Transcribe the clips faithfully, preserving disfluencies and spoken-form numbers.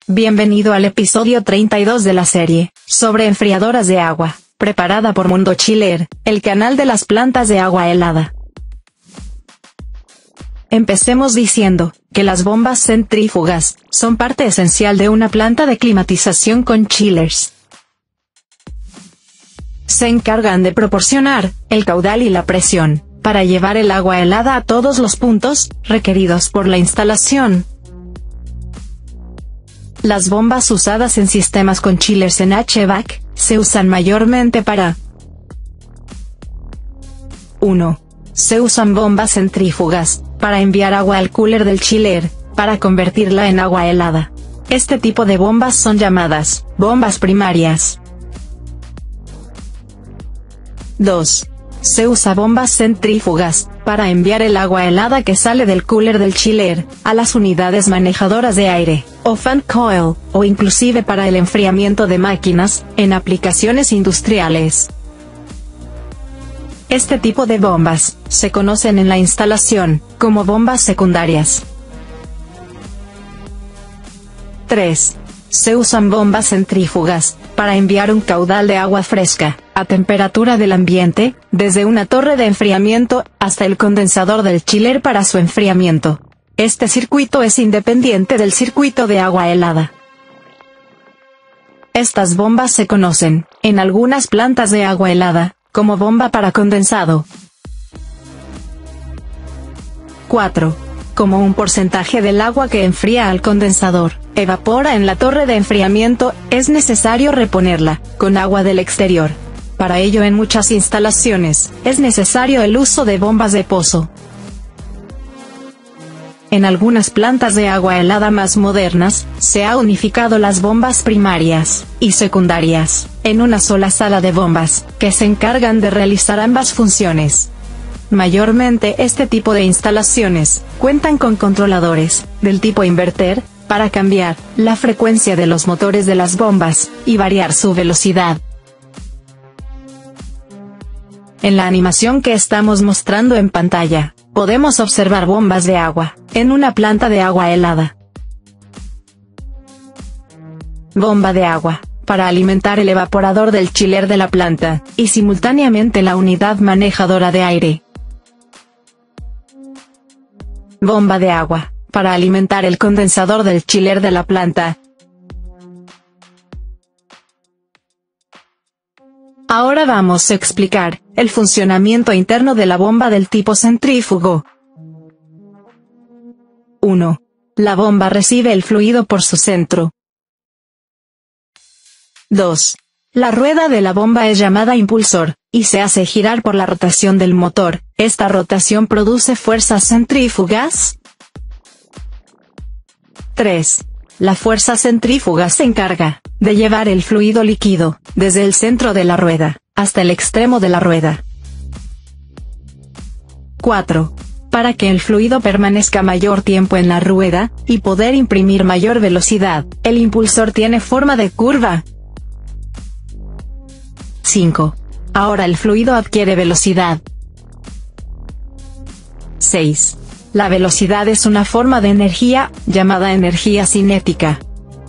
Bienvenido al episodio treinta y dos de la serie, sobre enfriadoras de agua, preparada por Mundo Chiller, el canal de las plantas de agua helada. Empecemos diciendo, que las bombas centrífugas, son parte esencial de una planta de climatización con chillers. Se encargan de proporcionar, el caudal y la presión, para llevar el agua helada a todos los puntos, requeridos por la instalación. Las bombas usadas en sistemas con chillers en H V A C, se usan mayormente para uno. Se usan bombas centrífugas, para enviar agua al cooler del chiller, para convertirla en agua helada. Este tipo de bombas son llamadas, bombas primarias. dos. Se usa bombas centrífugas, para enviar el agua helada que sale del cooler del chiller, a las unidades manejadoras de aire, o fan coil, o inclusive para el enfriamiento de máquinas, en aplicaciones industriales. Este tipo de bombas, se conocen en la instalación, como bombas secundarias. tres. Se usan bombas centrífugas, para enviar un caudal de agua fresca, a temperatura del ambiente, desde una torre de enfriamiento, hasta el condensador del chiller para su enfriamiento. Este circuito es independiente del circuito de agua helada. Estas bombas se conocen, en algunas plantas de agua helada, como bomba para condensado. cuatro. Como un porcentaje del agua que enfría al condensador, evapora en la torre de enfriamiento, es necesario reponerla, con agua del exterior. Para ello en muchas instalaciones, es necesario el uso de bombas de pozo. En algunas plantas de agua helada más modernas, se ha unificado las bombas primarias y secundarias, en una sola sala de bombas, que se encargan de realizar ambas funciones. Mayormente este tipo de instalaciones, cuentan con controladores, del tipo inverter, para cambiar la frecuencia de los motores de las bombas, y variar su velocidad. En la animación que estamos mostrando en pantalla, podemos observar bombas de agua, en una planta de agua helada. Bomba de agua, para alimentar el evaporador del chiller de la planta, y simultáneamente la unidad manejadora de aire. Bomba de agua, para alimentar el condensador del chiller de la planta. Ahora vamos a explicar, el funcionamiento interno de la bomba del tipo centrífugo. uno. La bomba recibe el fluido por su centro. dos. La rueda de la bomba es llamada impulsor, y se hace girar por la rotación del motor. Esta rotación produce fuerzas centrífugas. tres. La fuerza centrífuga se encarga de llevar el fluido líquido, desde el centro de la rueda, hasta el extremo de la rueda. cuatro. Para que el fluido permanezca mayor tiempo en la rueda, y poder imprimir mayor velocidad, el impulsor tiene forma de curva. cinco. Ahora el fluido adquiere velocidad. seis. La velocidad es una forma de energía, llamada energía cinética.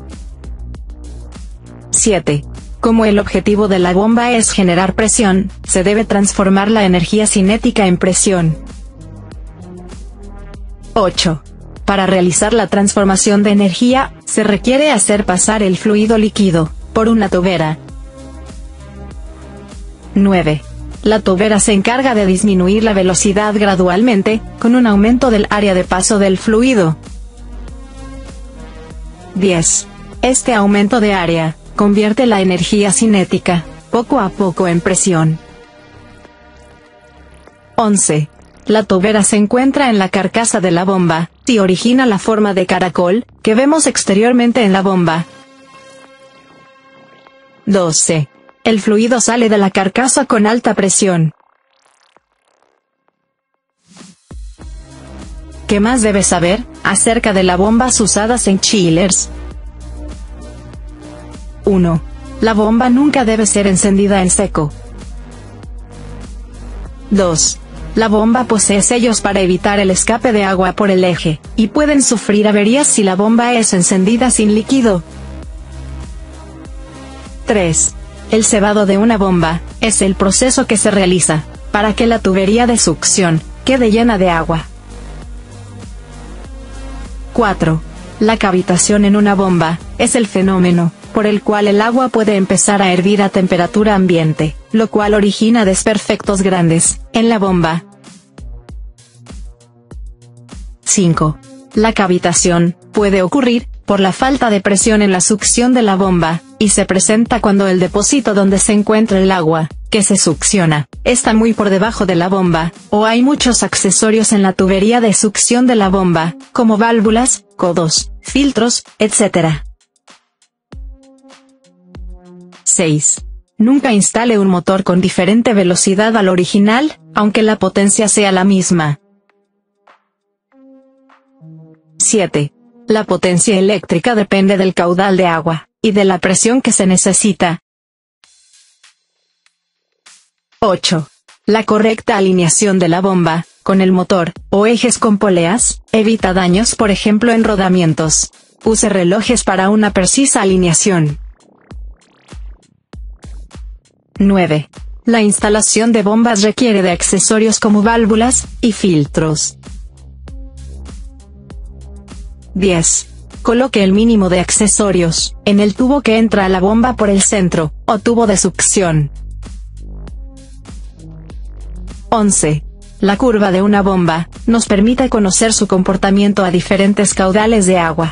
siete. Como el objetivo de la bomba es generar presión, se debe transformar la energía cinética en presión. ocho. Para realizar la transformación de energía, se requiere hacer pasar el fluido líquido, por una tobera. nueve. La tobera se encarga de disminuir la velocidad gradualmente, con un aumento del área de paso del fluido. diez. Este aumento de área, convierte la energía cinética, poco a poco en presión. once. La tobera se encuentra en la carcasa de la bomba, y origina la forma de caracol, que vemos exteriormente en la bomba. doce. El fluido sale de la carcasa con alta presión. ¿Qué más debes saber acerca de las bombas usadas en chillers? uno. La bomba nunca debe ser encendida en seco. dos. La bomba posee sellos para evitar el escape de agua por el eje, y pueden sufrir averías si la bomba es encendida sin líquido. tres. El cebado de una bomba es el proceso que se realiza para que la tubería de succión quede llena de agua. cuatro. La cavitación en una bomba es el fenómeno por el cual el agua puede empezar a hervir a temperatura ambiente, lo cual origina desperfectos grandes en la bomba. cinco. La cavitación puede ocurrir por la falta de presión en la succión de la bomba, y se presenta cuando el depósito donde se encuentra el agua que se succiona está muy por debajo de la bomba, o hay muchos accesorios en la tubería de succión de la bomba, como válvulas, codos, filtros, etcétera. seis. Nunca instale un motor con diferente velocidad al original, aunque la potencia sea la misma. siete. La potencia eléctrica depende del caudal de agua y de la presión que se necesita. ocho. La correcta alineación de la bomba con el motor o ejes con poleas evita daños, por ejemplo en rodamientos. Use relojes para una precisa alineación. nueve. La instalación de bombas requiere de accesorios como válvulas y filtros. diez. Coloque el mínimo de accesorios en el tubo que entra a la bomba por el centro, o tubo de succión. once. La curva de una bomba nos permite conocer su comportamiento a diferentes caudales de agua.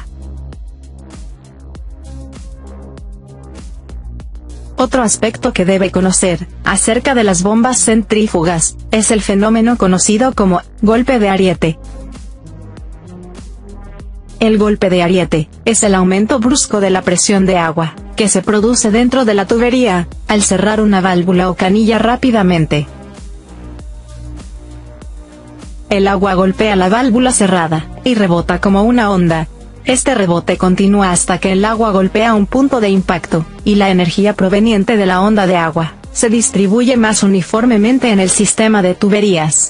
Otro aspecto que debe conocer acerca de las bombas centrífugas es el fenómeno conocido como golpe de Ariete. El golpe de Ariete es el aumento brusco de la presión de agua que se produce dentro de la tubería al cerrar una válvula o canilla rápidamente. El agua golpea la válvula cerrada y rebota como una onda. Este rebote continúa hasta que el agua golpea un punto de impacto, y la energía proveniente de la onda de agua se distribuye más uniformemente en el sistema de tuberías.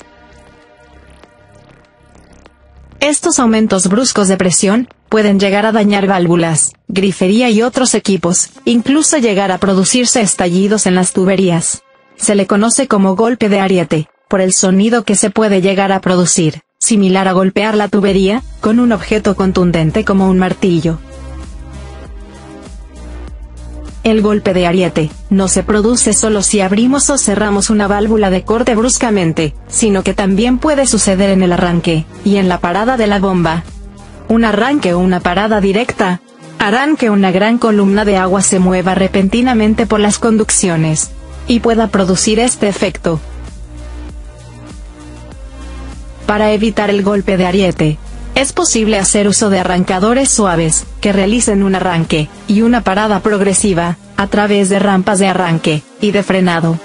Estos aumentos bruscos de presión pueden llegar a dañar válvulas, grifería y otros equipos, incluso llegar a producirse estallidos en las tuberías. Se le conoce como golpe de Ariete por el sonido que se puede llegar a producir, similar a golpear la tubería con un objeto contundente como un martillo. El golpe de Ariete no se produce solo si abrimos o cerramos una válvula de corte bruscamente, sino que también puede suceder en el arranque y en la parada de la bomba. Un arranque o una parada directa harán que una gran columna de agua se mueva repentinamente por las conducciones y pueda producir este efecto. Para evitar el golpe de Ariete, es posible hacer uso de arrancadores suaves, que realicen un arranque y una parada progresiva, a través de rampas de arranque y de frenado.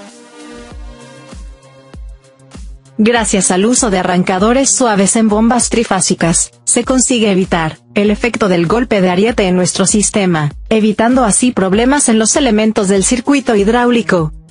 Gracias al uso de arrancadores suaves en bombas trifásicas, se consigue evitar el efecto del golpe de Ariete en nuestro sistema, evitando así problemas en los elementos del circuito hidráulico.